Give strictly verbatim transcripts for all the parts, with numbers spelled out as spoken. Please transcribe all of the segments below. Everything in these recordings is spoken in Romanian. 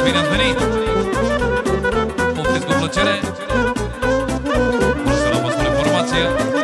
bine ați venit! Poftiți cu plăcere! Vreau să rămâs cu informație.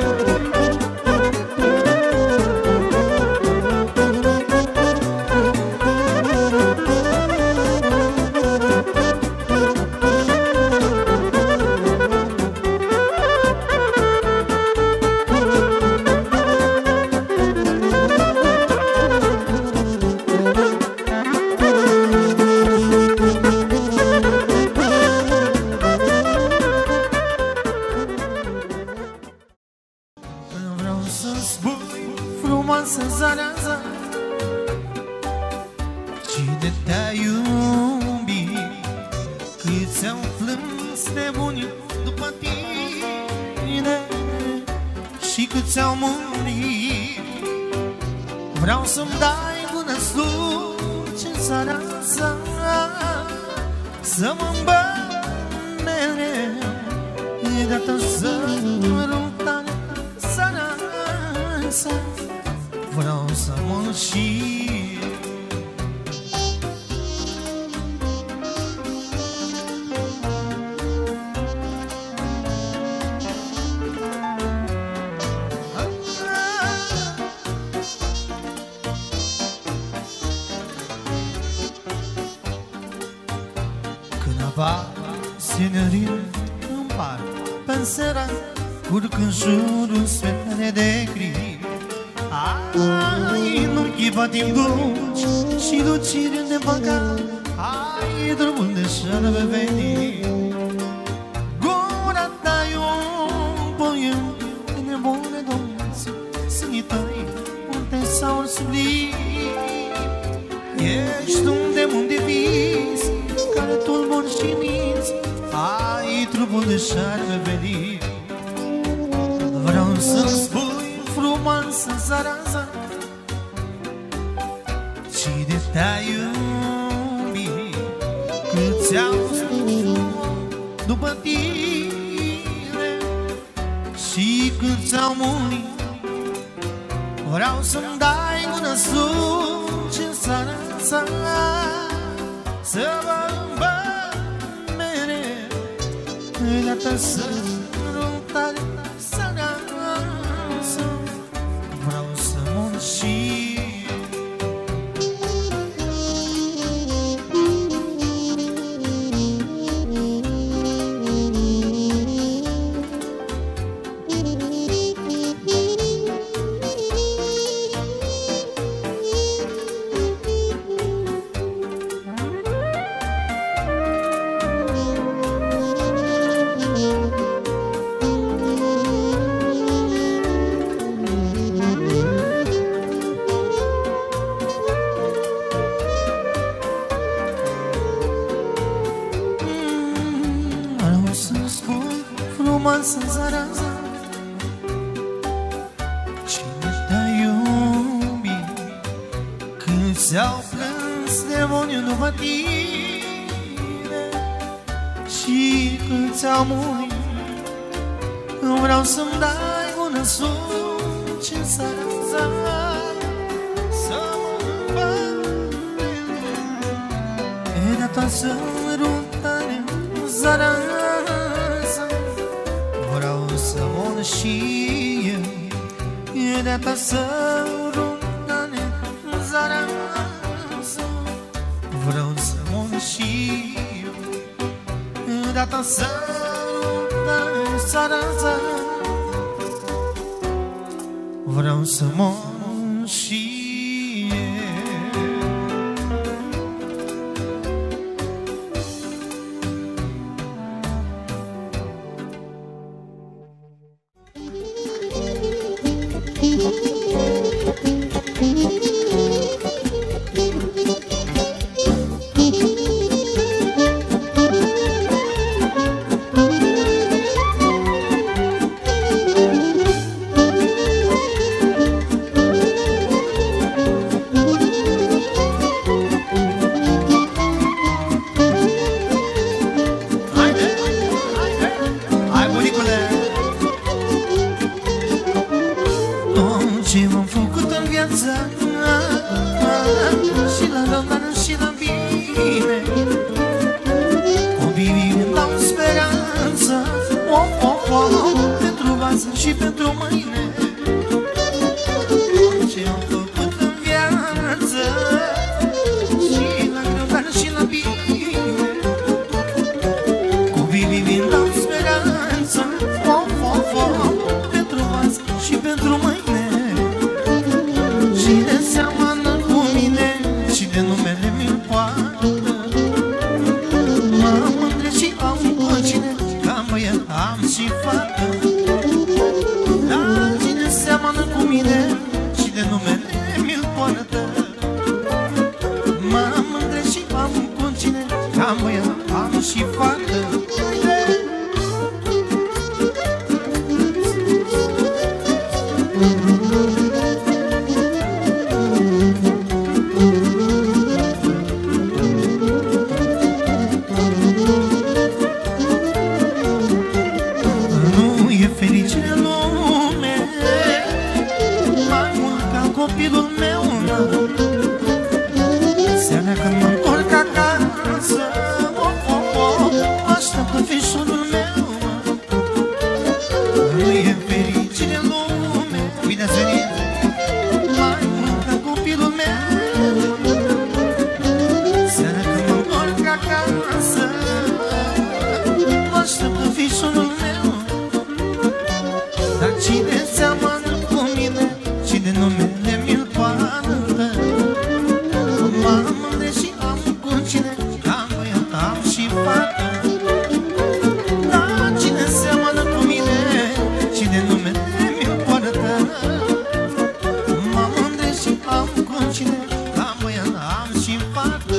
Vreau să-mi dai până dulce în seara asta, să mă îmbăt mereu, de-a ta sărutare, sărăsa. Vreau să mă știu. Senerin în par, pe-n seara, urc în jurul sfetele de gri. Ai, nu chipa timp dulci și ducire de păcat. Ai, drumul de șarbe venit. Gura ta e un poem de nebune domnți, sânii tăi, unde s-au sublim. Ești un demon de vis, care tulburi și minți. Ai trupul de șarpe venit. Vreau să-mi spui frumoasă zaraza, cine te-a iubit, cât ți-au spus după tine și cât ți-au murit. Vreau să-mi dai mână sus în seara asta, să mă îmbăt mereu, de-a ta sărutare, sărăsa. Vreau să mă știu. Frumoasă zaraza, cine te-a iubit, când ți-au plâns demoniul după tine și când ți-au murit. Vreau să-mi dai bună suci în seara asta, să mă îmbăt mereu, de-a ta sărutare, zaraza. Să mă și eu, de-a ta sărutare, zaraza. Vreau să mă și eu, de-a ta sărutare, zaraza. Vreau să mă și eu. azi și pentru mâine. Ce-am făcut în viață, și la greu, dar și la bine, cu vivind am speranță, of, of, of, pentru azi și pentru mâine. Cine seamănă cu mine și de numele mi-l poartă, mă mândre și am cu cine, că am băiat, am și fată. Dar cine seamănă cu mine și de numele mi-l poartă, mă mândre și am cu cine, că am băiat, am și fată. Copilul meu, seara când mă întorc acasă, oh, oh, oh, așteaptă fișorul meu. Nu e fericire în lume, bine ați venit, mai mult ca copilul meu. Seara când mă întorc acasă, așteaptă fișorul meu. Dar cine seamănă cu mine și de nume mi-l poartă, mă mândre și am cu cine, am băiat, am și fată. Dar cine seamănă cu mine și de numele mi-l poartă, mă mândre și am cu cine, am băiat, am și fată.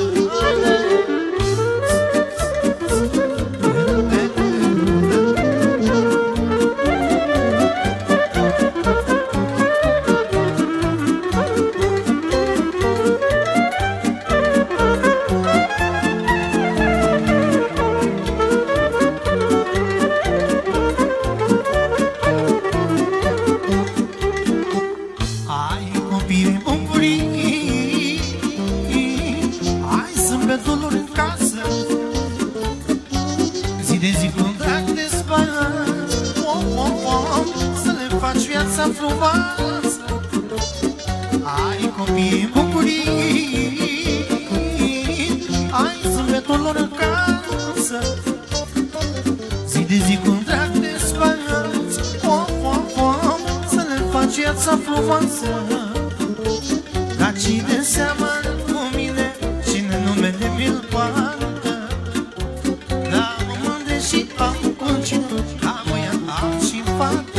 Frumoasă, ai copii bucurii, ai zâmbetul lor în casă, zi de zi cu drag de spați, of, of, of, să le faci viața frumoasă. Dar cine seamănă cu mine și de numele mi-l poartă, dar mă mândre și am cu cine, am băiat, am și fată.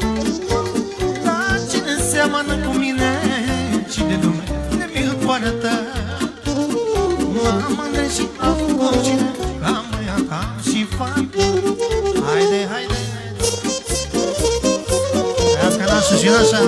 Seamănă cu mine și de numele mi-l poartă, mă mândre și am cu cine, am băiat, am și fată. Haide, haide, trească nașă și nașa.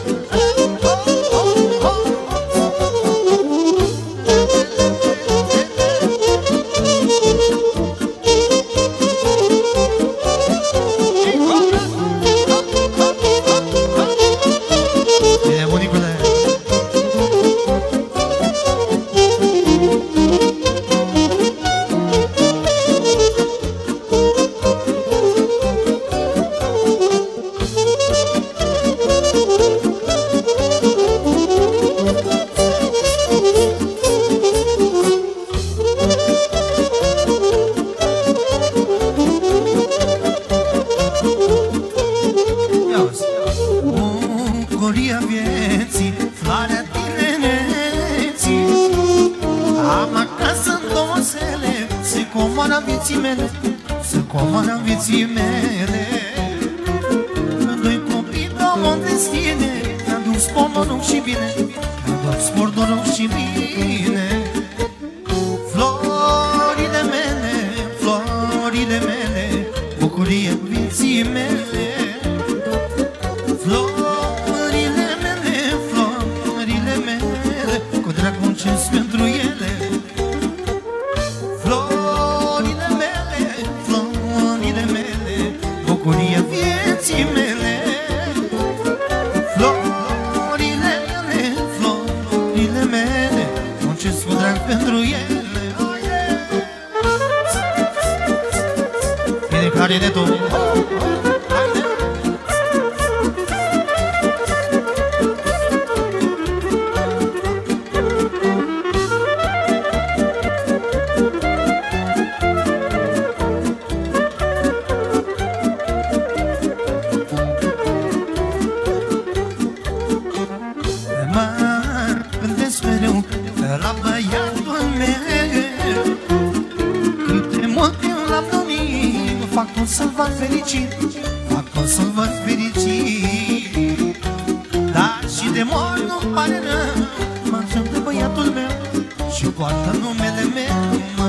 Bucuria vieții, floarea tinereții, am acasă în două zile, se comoară vieții mele, se comoară vieții mele. Când doi copii, două destine, mi-a dus pomorul și bine, mi-a dus spordorul și bine. Florile mele, florile mele, bucuria vieții mele. Florile mele, florile mele, cu drag muncesc pentru ele. Florile mele, florile mele, bucuria vieții mele. Florile mele, florile mele, muncesc cu drag pentru ele. Bine clarinetul. fac tot să-l văd fericit, fac tot să-l văd fericit. Dar și de mor nu-mi pare rău, mă întreb de băiatul meu și poartă numele meu, mă.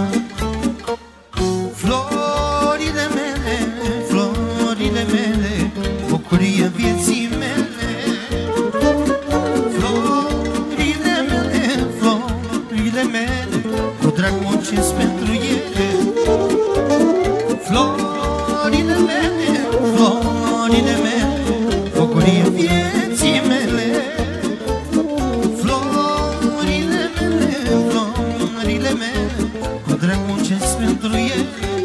Florile mele, florile mele, bucurie vieții mele. Florile mele, florile mele, cu drag muncesc pentru ele. Florile mele, florile mele, bucurie vieții mele. Florile mele, florile mele, cu drag muncesc pentru ele.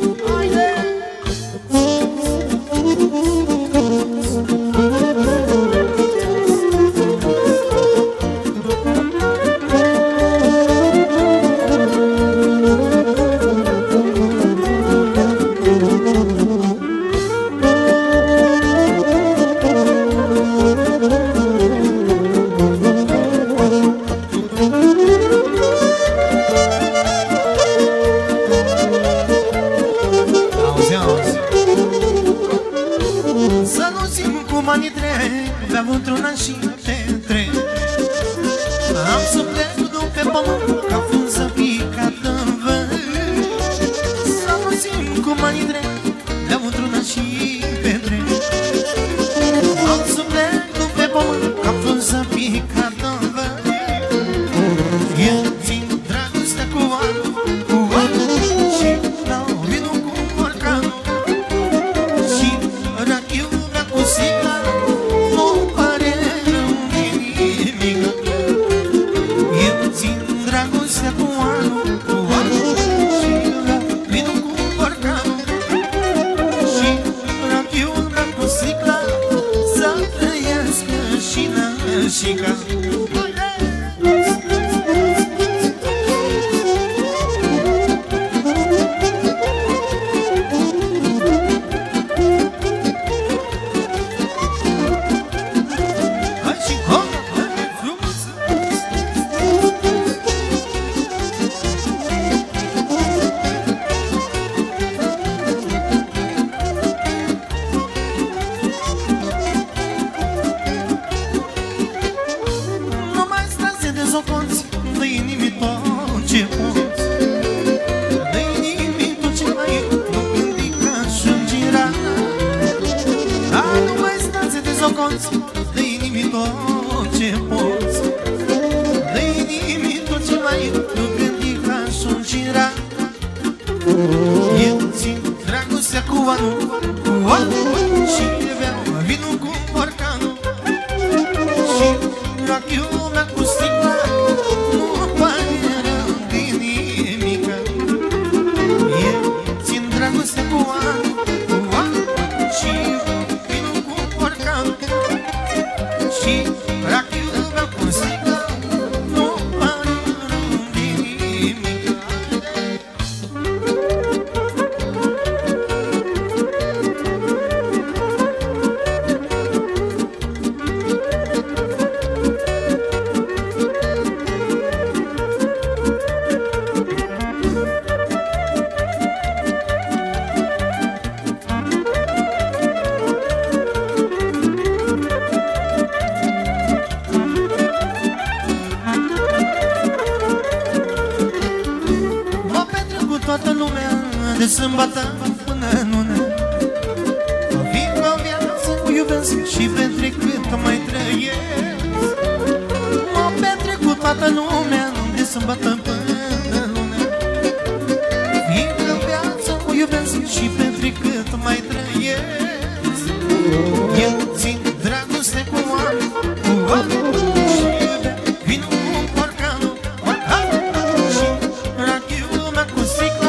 de sâmbătă până în lună. Vin cu o viață, o iubesc și petrec cât mai trăiesc. Mă petrec cu toată lumea de sâmbătă până în lună. Vin cu o viață, o iubesc și petrec cât mai trăiesc. Eu țin dragoste cu oameni, cu oameni și iubesc. Vin cu porcanul, și rachiul mea cu sticla.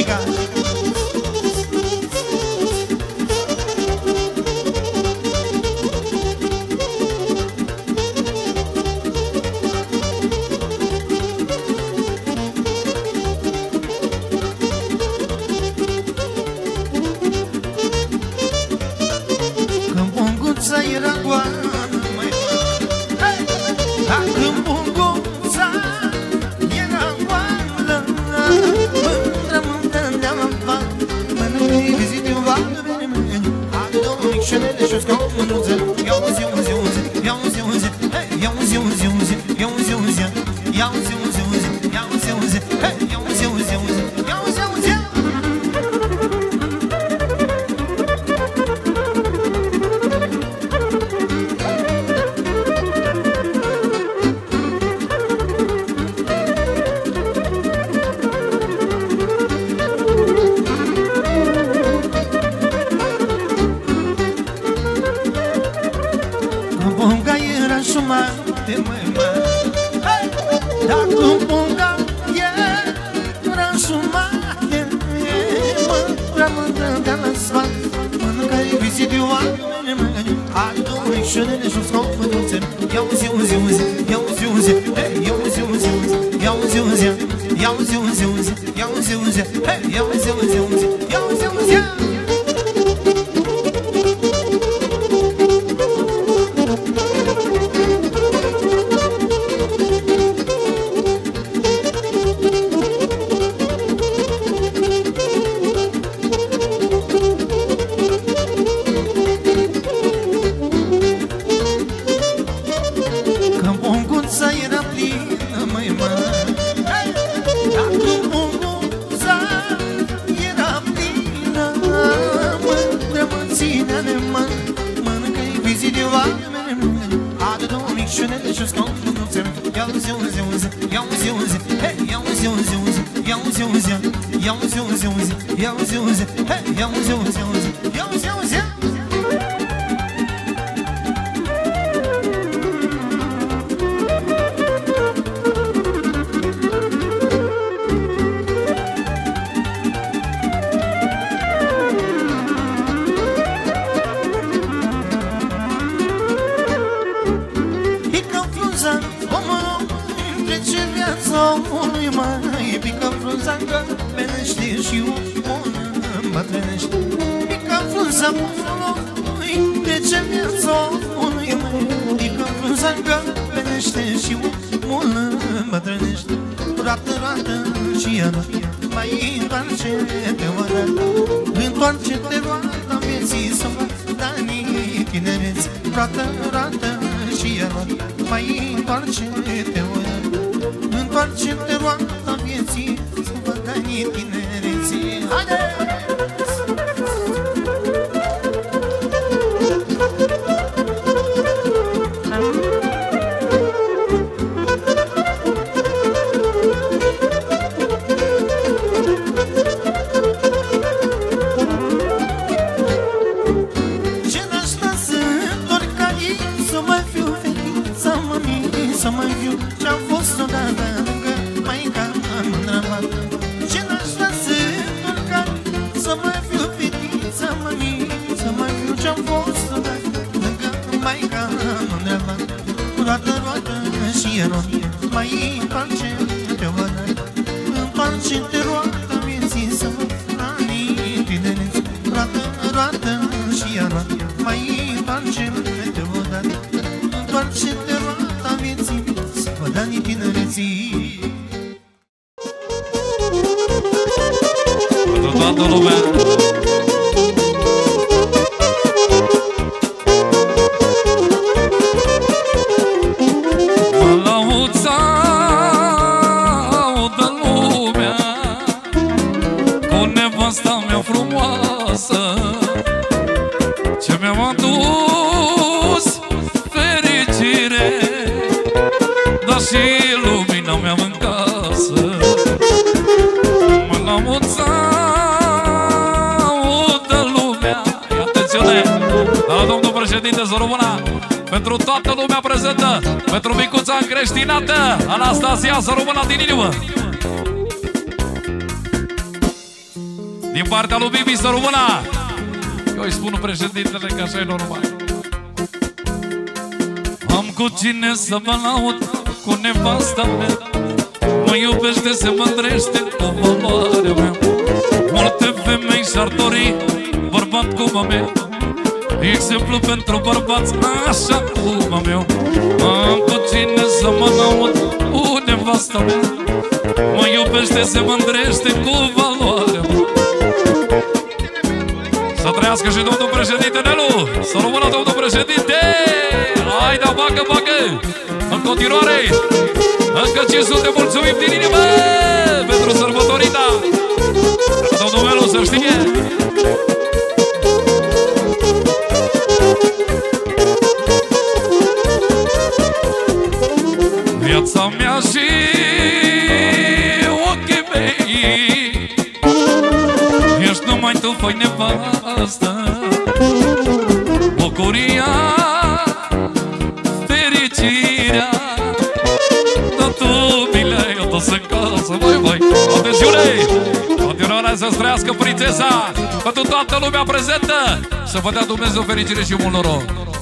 muzica. Când punguța era goală, măi, da, când punguța era goală, mândră, mândră, ne-am avat, mănâncă-i vizite în vală, bine, bine, adă două micșenele și-o scau mânuță, iau zi, zi, zi, iau zi, zi, iau zi, zi, zi, iau zi, zi, iau zi, zi, zi, iau zi, zi, iau zi, zi, iau zi, zi. Punga era sumate, măi, mă. Dacă punga era sumate, mă, rămână de la sfat, mănâncă-i vizitiu oameni, măi. Are două micșunele și-o scau mânuțe, iau zi, zi, zi, iau zi, zi, iau zi, zi, iau zi, zi, iau zi, zi, iau zi, zi, iau zi, zi, iau zi, zi. Când punguța era plină, măi, mă. Dacă punguța era plină, mândră, mă, ține-ne, mă. Mănâncă-i vizite oameni, adă două micșunele și-o scau mânuțe, iau zi, zi, zi, iau zi, zi, iau zi, zi, iau zi, zi, iau zi, zi, iau zi, zi, iau zi, zi, iau zi, zi. Omului mai pică frunza că venește și omul îmbătrânește. Pică frunza omului, trece viața omului mai pică frunza că venește și omul îmbătrânește. Roată, roată și iară, mai întoarce-te oară, întoarce-te roata vieții să fac anii tinereți. Roată, roată și iară, mai întoarce-te oară, întoarce-te roata vieții să văd anii tinereții. Haide! Ce n-aș sta să întorc aici, să mai fiu fetița mămii, să mai fiu ce-am fost odată lângă maica mândră fată. Ce n-aș sta să întorc aici, să mai fiu fetița mămii, să mai fiu ce-am fost odată lângă maica mândră fată. Roată, roată și roată, mai întoarce-te oară, întoarce-te roata vieții să văd anii tinereți. Roată, roată și roată, mai întoarce-te oară, întoarce-te roata vieții să văd anii tinereții. Pentru toată lumea. Mă laud să audă lumea cu nevasta mea frumoasă, ce mi-am adus fericire, dar și lumina mea în casă. Mă laud să audă lumea. Atențiune la domnul președinte Zorobuna, pentru toată lumea prezentă, pentru micuța încreștinată Anastasia Zorobuna din inimă. Din partea lui Bibi, să rămână. Eu îi spun președintele că așa e normal. Am cu cine să mă laud, cu nevasta mea. Mă iubește, se mândrește cu valoarea mea. Multe femei și-ar dori bărbat cum am eu. Exemplu pentru bărbați așa cum am eu. Am cu cine să mă laud, cu nevasta mea. Mă iubește, se mândrește cu valoarea mea. Să trăiască și domnul președinte Nelu. Să rămână domnul președinte. Hai da, bagă, bagă. În continuare, încă cinci sute mulțumim din inimă pentru sărbătorita. Domnul Nelu să știe. Viața mea și ochii mei, ești numai tu, fă-i nevastă. Bucuria, fericirea, dar tu mi le-ai adus în casă. Băi, băi, atențiune! Continuarea să-ți trăiască prințesa, pentru toată lumea prezentă. Să vă dea Dumnezeu fericire și mult noroc.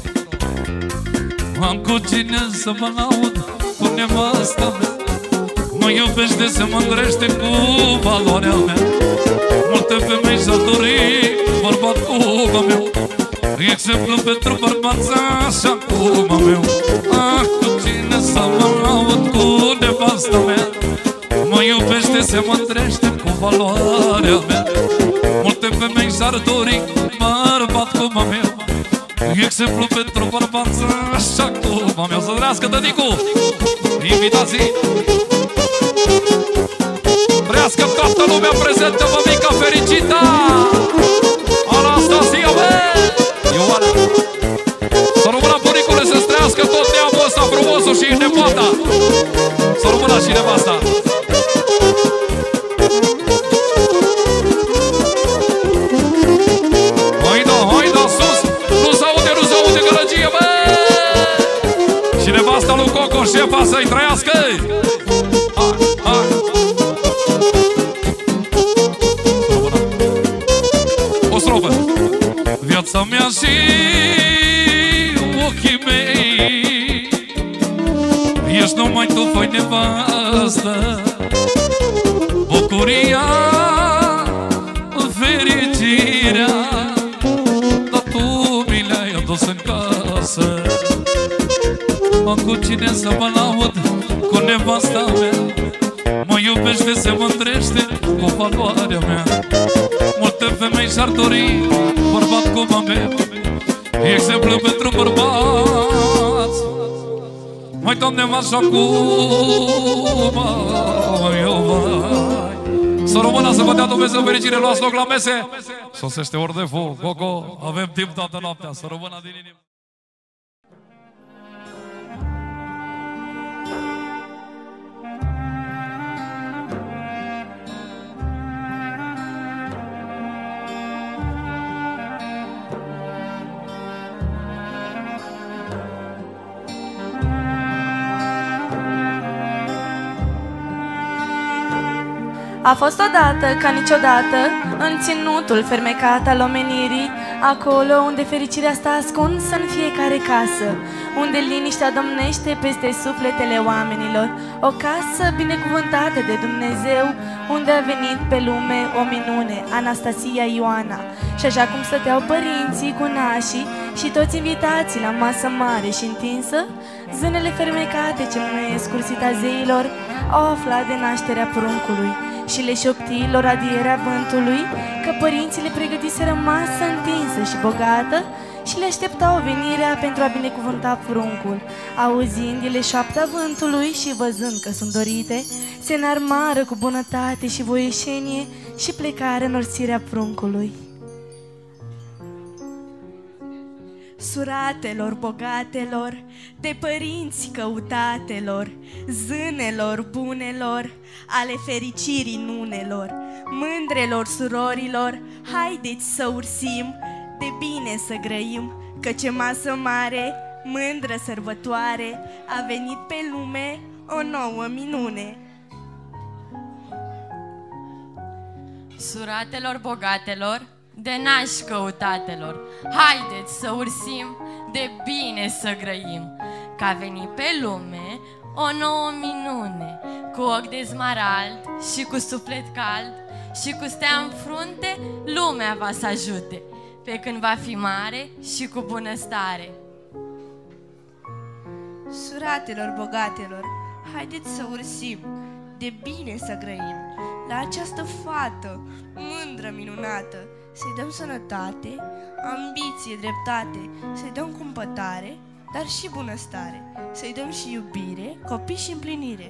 Am cu cine să mă laud, cu nevasta mea. Mă iubește, se mândrește cu valoarea mea. Multe femei și-ar dori bărbat cum am eu. Exemplu pentru bărbați așa cum am eu. Ah, cu cine să mă laud, cu nevasta mea. Mă iubește, se mândrește cu valoarea mea. Multe femei și-ar dori bărbat cum am eu. Exemplu pentru bărbați așa cum am eu. Să trească tăticu, invitații. Trească toată lumea prezentă, mămica fericită Anastasia, bă! Ioana. Să rămână bunicule, să-ți trească tot neamul ăsta frumosul și nepoata. Să rămână și nevasta. Haida, haida, sus! Nu s-aude, nu s-aude gălăgie, bă! Și nevasta lui Coco, șefa, să-i trăiască! Hai, hai! O strofă! Viața mea și ochii mei, ești numai tu, fă-i nevastă. Bucuria, fericirea, dar tu mi le-ai adus în casă. Am cu cine să mă laud, cu nevasta mea. Mă iubește, se mândrește cu valoarea mea. Multe femei și-ar dori bărbat cum am eu. Exemplu pentru bărbați. Mai Doamne, așa cum am eu, vai. Să rămână, să vă dea Dumnezeu fericire, luați loc la mese. Sosește ori de foc, Coco, avem timp toată noaptea. Să rămână din inimă. A fost odată, ca niciodată, în ținutul fermecat al omenirii, acolo unde fericirea stă ascunsă în fiecare casă, unde liniștea domnește peste sufletele oamenilor, o casă binecuvântată de Dumnezeu, unde a venit pe lume o minune, Anastasia Ioana. Și așa cum stăteau părinții cu nașii și toți invitații la masă mare și întinsă, zânele fermecate ce mânuiesc cursita zeilor au aflat de nașterea pruncului și le șopti lor adierea vântului că părinții le pregătiseră masă întinsă și bogată și le așteptau venirea pentru a binecuvânta pruncul. Auzind ele șoapta vântului și văzând că sunt dorite, se înarmară cu bunătate și voieșenie și plecară în orțirea pruncului. Suratelor bogatelor, de părinți căutatelor, zânelor bunelor, ale fericirii nunelor, mândrelor surorilor, haideți să ursim, de bine să grăim, căci masă mare, mândră sărbătoare, a venit pe lume o nouă minune. Suratelor bogatelor, de nași căutatelor, haideți să ursim, de bine să grăim, că a venit pe lume o nouă minune, cu ochi de smarald și cu suflet cald și cu stea în frunte, lumea va să ajute, pe când va fi mare și cu bunăstare. Suratelor bogatelor, haideți să ursim, de bine să grăim, la această fată, mândră, minunată, să-i dăm sănătate, ambiție, dreptate, să-i dăm cumpătare, dar și bunăstare, să-i dăm și iubire, copii și împlinire.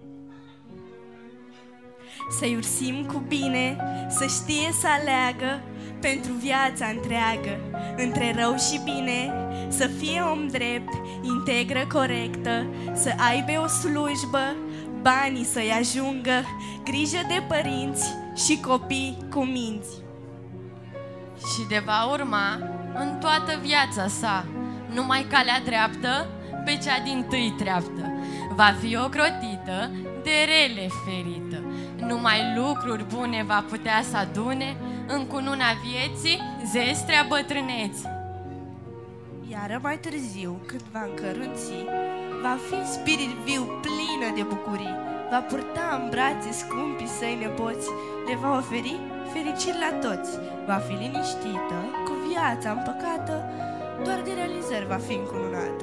Să-i ursim cu bine, să știe să aleagă pentru viața întreagă, între rău și bine, să fie om drept, integră, corectă, să aibă o slujbă, banii să-i ajungă, grijă de părinți și copii cu minți. Și de va urma în toată viața sa numai calea dreaptă pe cea dintâi treaptă. Va fi ocrotită, de rele ferită. Numai lucruri bune va putea să adune în cununa vieții, zestrea bătrâneții. Iar mai târziu, când va încărunți, va fi spirit viu plină de bucurii, va purta în brațe scumpii săi nepoți, le va oferi fericiri la toți, va fi liniștită, cu viața împăcată, doar de realizări va fi încununată.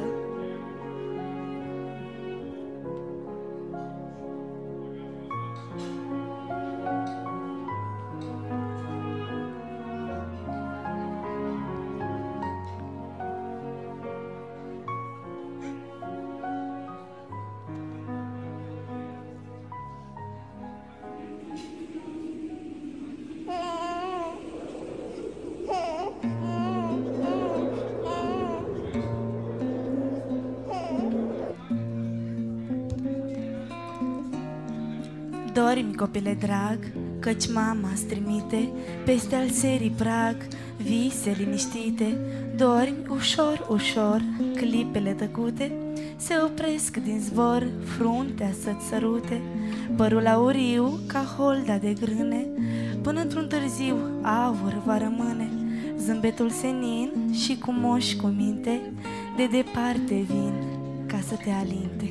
Dormi, copile drag, căci mama-ți trimite peste al serii prag vise liniștite. Dormi ușor, ușor, clipele tăcute se opresc din zbor, fruntea să-ți sărute, părul auriu ca holda de grâne, până într-un târziu aur va rămâne. Zâmbetul senin și cu moși cu minte de departe vin ca să te alinte.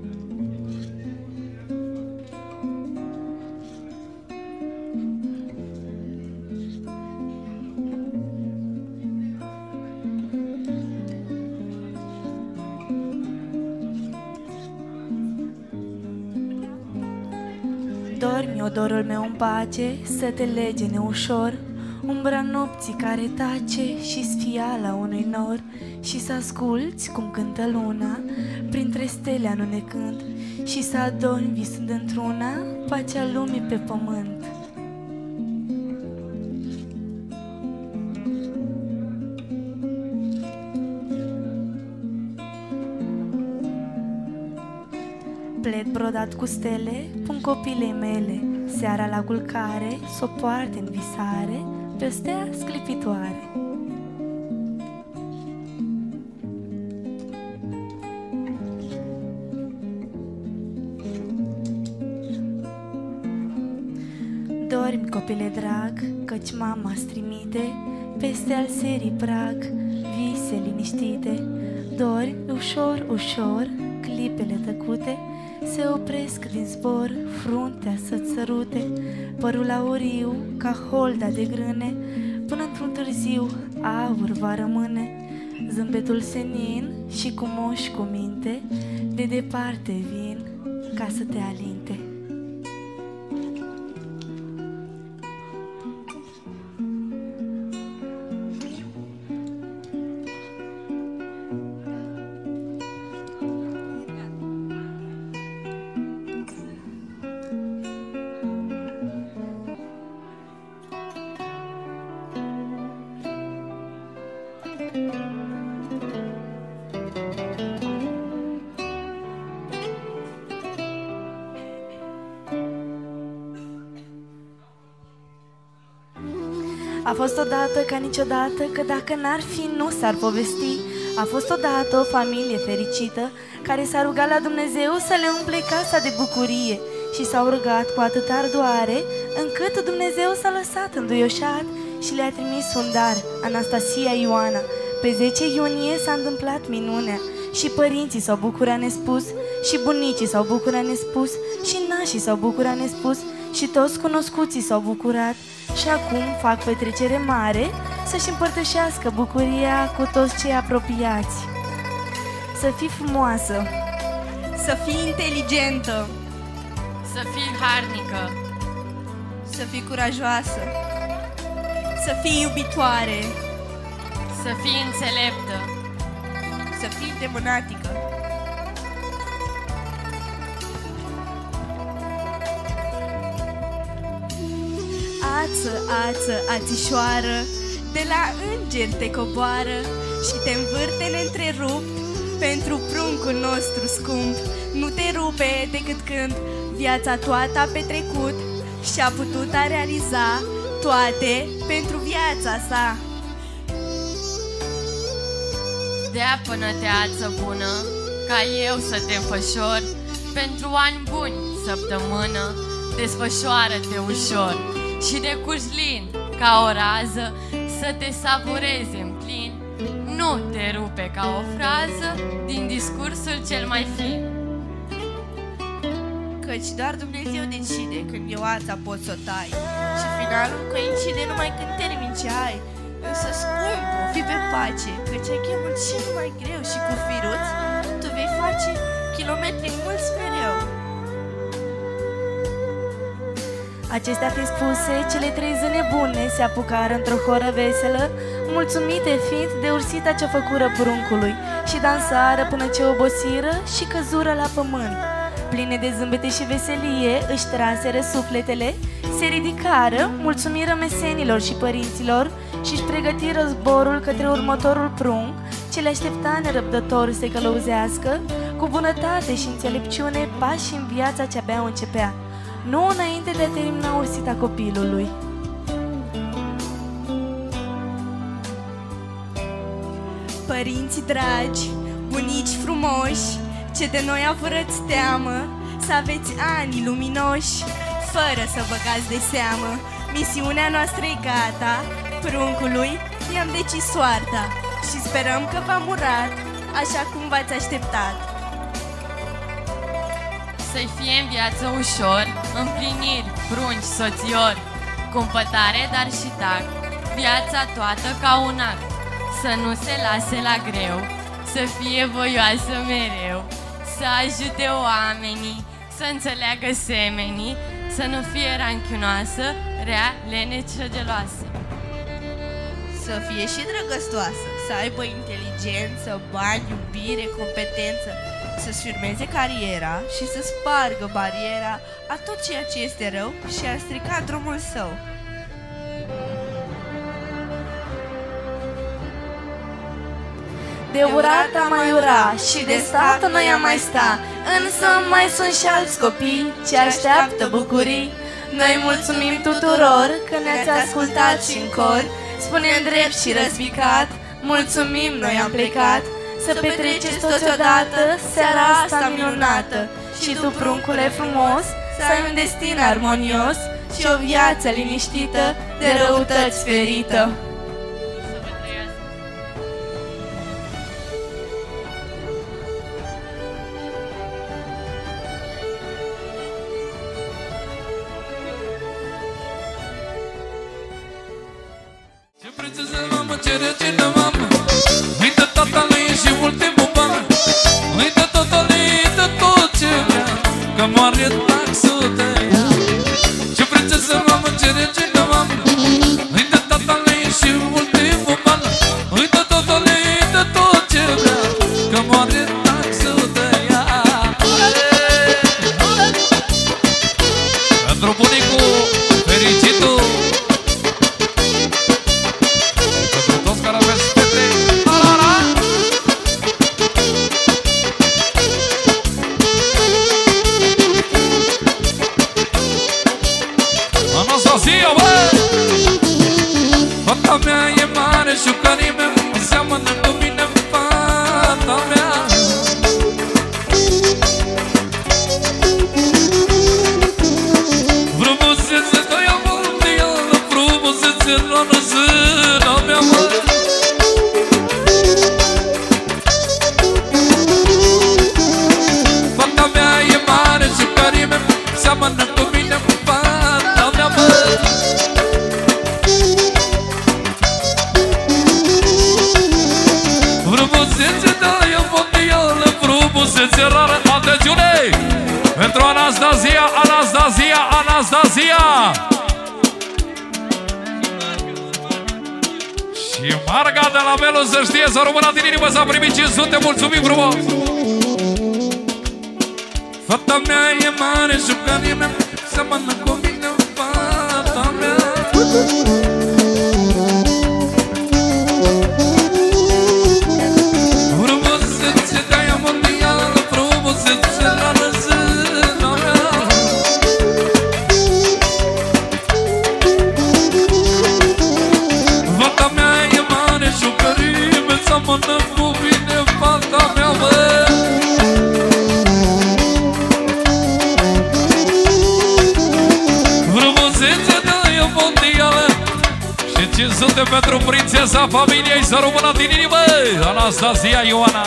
Dormi, odorul meu în pace, să te lege neușor, umbra nopții care tace și sfiala unui nor, și să asculți cum cântă luna printre stele anunecând, și să adormi visând într-una pacea lumii pe pământ. Pled brodat cu stele pun copilei mele, seara la culcare s-o poarte în visare pe o stea sclipitoare. Dormi, copile drag, căci mama-ți trimite peste al serii prag vise liniștite. Dormi ușor, ușor, clipele tăcute se opresc din zbor, fruntea să-ți sărute, părul auriu ca holda de grâne, până într-un târziu aur va rămâne. Zâmbetul senin și cu moși cu minte de departe vin ca să te alinte. A fost odată ca niciodată, că dacă n-ar fi nu s-ar povesti. A fost odată o familie fericită care s-a rugat la Dumnezeu să le umple casa de bucurie. și s-au rugat cu atâta ardoare, încât Dumnezeu s-a lăsat înduioșat și le-a trimis un dar, Anastasia Ioana. Pe zece iunie s-a întâmplat minunea și părinții s-au bucurat nespus, și bunicii s-au bucurat nespus, și nașii s-au bucurat nespus, și toți cunoscuții s-au bucurat. Și acum fac petrecere mare să-și împărtășească bucuria cu toți cei apropiați. Să fii frumoasă, să fii inteligentă, să fii harnică, să fii curajoasă, să fii iubitoare, să fii înțeleptă, să fii demânatică. Ață, ață, ațișoară, de la îngeri te coboară și te învârte neîntrerupt pentru pruncul nostru scump. Nu te rupe decât când viața toată a petrecut și-a putut a realiza toate pentru viața sa. Dea până teață bună, ca eu să te înfășor, pentru ani buni, săptămână, desfășoară-te ușor și de curgi lin, ca o rază, să te savurezi în plin. Nu te rupe ca o frază din discursul cel mai fin. Căci doar Dumnezeu decide când eu ața poți să o tai și finalul coincide numai când termin ce ai. Însă, scumpo, fii pe pace, căci ai chemul cel mai greu și cu firuț tu vei face kilometri mulți mereu. Acestea fiind spuse, cele trei zâne bune se apucară într-o horă veselă, mulțumite fiind de ursita ce făcură pruncului, și dansară până ce obosiră și căzură la pământ. Pline de zâmbete și veselie își traseră sufletele, se ridicară, mulțumiră mesenilor și părinților și-și pregătiră zborul către următorul prunc, ce le aștepta nerăbdător să călăuzească, cu bunătate și înțelepciune, pași în viața ce abia începea, nu înainte de a termina ursita copilului. Părinți dragi, bunici frumoși, ce de noi avărăți teamă, să aveți ani luminoși, fără să băgați de seamă. Misiunea noastră e gata, pruncului i-am decis soarta și sperăm că v-am urat așa cum v-ați așteptat. Să-i fie în viață ușor, împliniri, prunci, soțiori, cumpătare, dar și tac, viața toată ca un act, să nu se lase la greu, să fie voioasă mereu, să ajute oamenii, să înțeleagă semenii, să nu fie ranchionoasă, rea, leneță, geloasă. Să fie și drăgăstoasă, să aibă inteligență, bani, iubire, competență, să-și urmeze cariera și să spargă bariera a tot ceea ce este rău și a stricat drumul său. De urat am mai ura și de stat noi am mai sta, însă mai sunt și alți copii ce așteaptă bucurii. Noi mulțumim tuturor că ne-ați ascultat și în cor, spunem drept și răspicat, mulțumim, noi am plecat. Să petreceți toți odată seara asta minunată și tu, pruncule frumos, să ai un destin armonios și o viață liniștită de răutăți ferită. Ce prințesă mamă, ce regină mamă, uită tata lui și ultimul ban, uită tata lui, uită tot ce vrea, că moare taxul de ea. Ce prințesă mamă, ce regină mamă, uită tata lui și ultimul ban, uită tata lui, uită tot ce vrea, că moare taxul de ea. Pentru bunicul fericitul, Anastazia, Anastazia, Anastazia. Și Marga de la Melu să știe, să rămână din inimă, s-a primit cinci sute, mulțumim frumos. Fata mea e mare, jucării mea, seamănă cu mine, fata mea. Frumusețe de-aia mondială, frumusețe la răzâna mea. Fata mea e mare, jucării mea, seamănă cu mine, fata mea, mă. cinci sute pentru prințesa familiei, să rămână din inimă, Anastazia Ioana.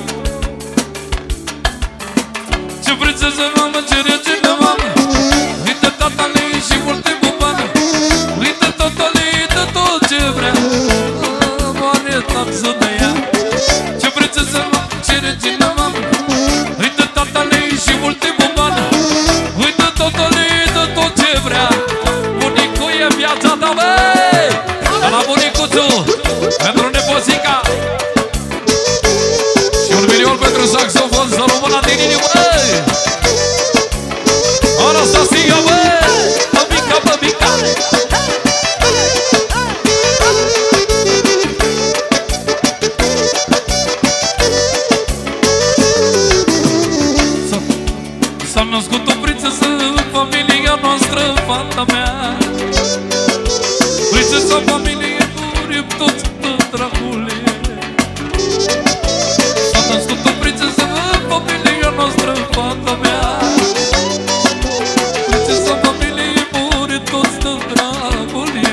Ce prințesă mamă, ce regină mamă, uite tatălui și multe bubane, uite tatălui de tot ce vrea, moare taxă de ea. Ce prințesă mamă, ce regină mamă, uite tatălui și multe bubane, uite tatălui de tot ce vrea. Bunicul e viața ta, băi! La bunicuțu, pentru nepoțica. Și un milion pentru saxofon, să rămână din inimă. Anastasia, bă, băbica, băbica. S-a născut o prințesă în familia noastră, fata mea. Prințesa familiei, murim toți de dragule. S-a născut o prințesă în familia noastră, fata mea. Prințesa familiei, murim toți de dragule.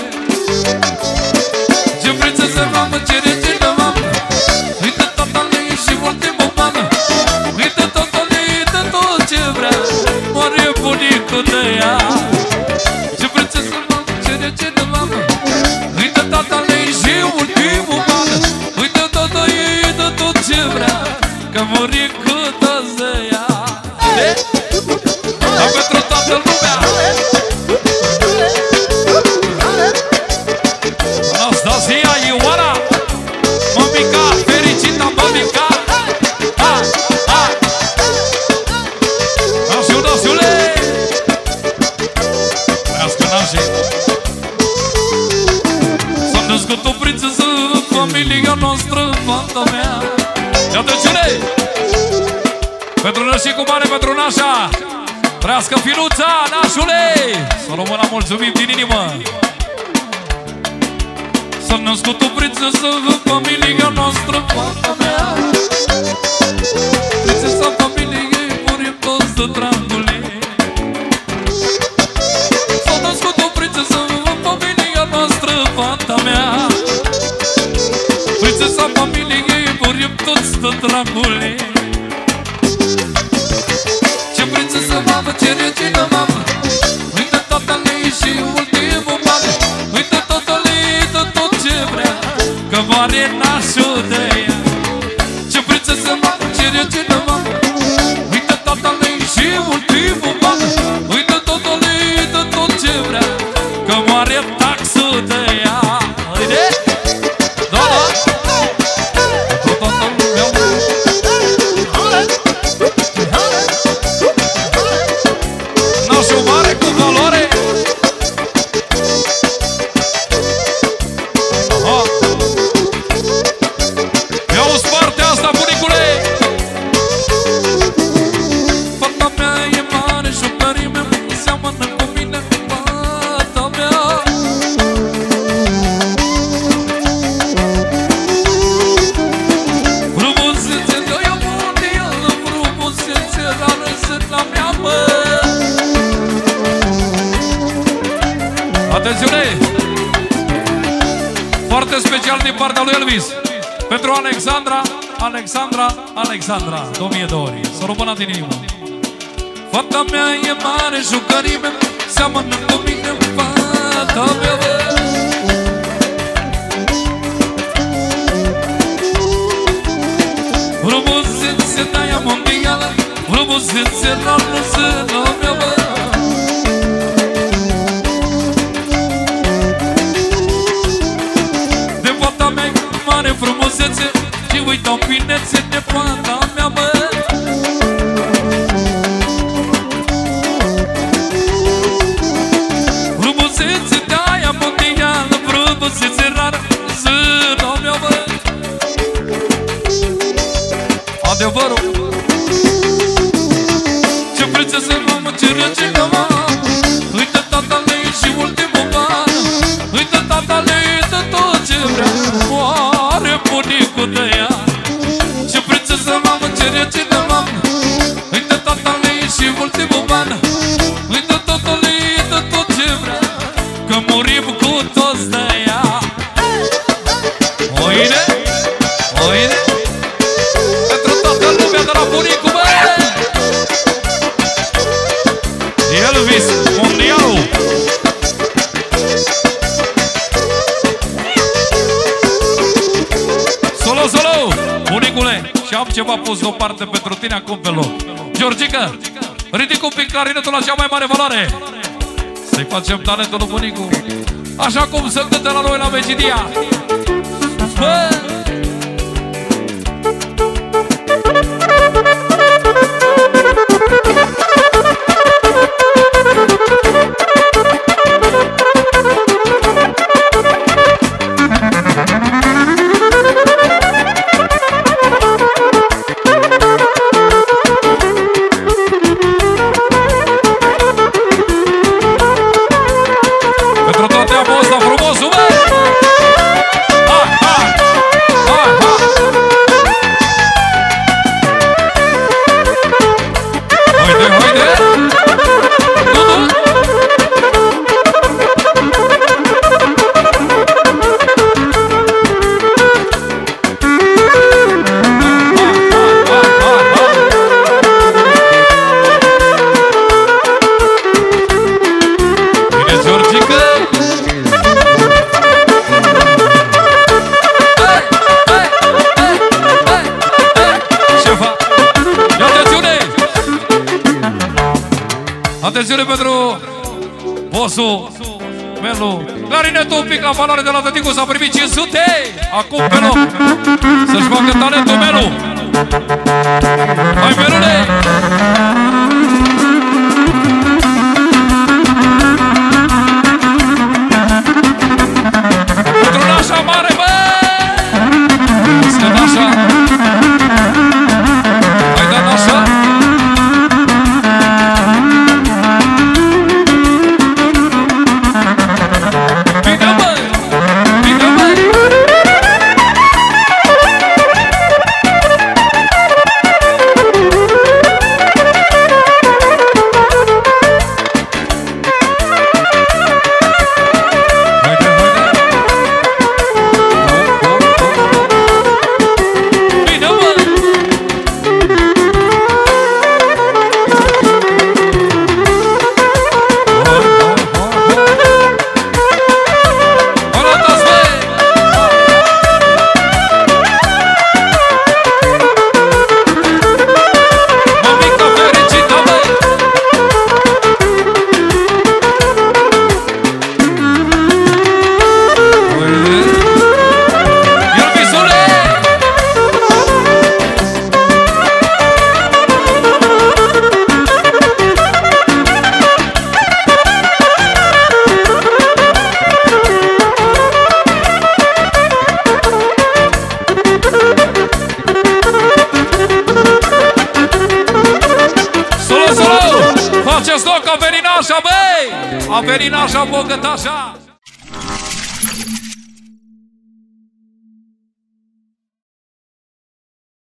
Ce prințesă mamă, ce regină mamă, uite tatălui și multe bobană, uite tatălui de tot ce vrea, moare bunicul de ea. Ce prințesă mamă, ce regină mamă, uite tatălui și ultimul bană, uite tatălui de tot ce vrea, că bunicul de-ți de ea. Dar pentru toată lumea Anastasia Ioana, mămica, fericită mămica. Ha, ha. Nașiu, nașiule, trească nașii. S-a născut o prințesă în familia noastră, fata mea. Iată cine! Pentru nășicul mare, pentru nașa. Trească finuța, nașule! Să rămână mulțumim din inimă. S-a născut o prințesă în familia noastră, fata mea. Prințesa familiei, murim toți de dragule. S-a născut o prințesă în familia noastră, fata mea. Prințesa familiei, murim toți de dragule. Ce prințesă mamă, ce regină mamă, uite tatălui și ultimul bană, uite tatălui de tot ce vrea, că moare nașul de ea. Ce prințesă mamă, ce regină mamă, uite tatălui și ultimul bană, uite tatălui de tot ce vrea, că moare taxul de ea. Uite? Da, da? Pentru toată lumea. Nașul mare cu valoare. Aha. Ia-uzi partea asta, bunicule. Fata mea e mare, jucării mea, seamănă cu mine, fata mea. Frumusețe de-aia mondială, frumusețe rară sunt la mea, mă. Atențiune! Foarte special din partea lui Elvis, pentru Alexandra, Alexandra, Alexandra, două mii de ori. Să rămână din inimă. Fata mea e mare, jucării mea, seamănă cu mine, fata mea, bă. Frumusețe de-aia mondială, frumusețe frumusețe la luzână mea, bă. De fata mea mare frumusețe și uită-o binețe de fata mea, bă. Frumusețe de aia mondială, frumusețe rară, zâna mea, bă. Adevărul. Ce prințesă, mamă, ce regină, mamă. Uită tatăle și ultimul ban. Uită tatăle, uită tot ce vrea. Moare bunicul de ea. Ce prințesă, mamă, ce regină, mamă. Uită tatăle și ultimul ban. Uită tatăle, uită tot ce vrea. Că murim cu toți de ea. Oine, oine. Pentru toată lumea de la bunicul, bă! Elvis Mondial. Solo, solo, bunicule. Și am ceva pus deoparte pentru tine acum pe loc. Georgica, ridic un pic clarinetul la cea mai mare valoare. Să-i facem talentul lui bunicul așa cum se cântă la noi la Vegidia. Bă! Pentru toate am fost la frumosul, bă! Hai, hai! Hai, hai! Haide, haide! Nu, nu! Bine, Georgica! Atențiune pentru bossul Melu. Clarinetul un pic la valoare de la tăticul, s-a primit cinci sute. Acum pe loc să-și facă talentul Melu. Hai, Melule! Pentru nașa mare, bă! Este nașa. Hai, da, nașa. Acest loc a venit nașa, băi! A venit nașa, bogătașa!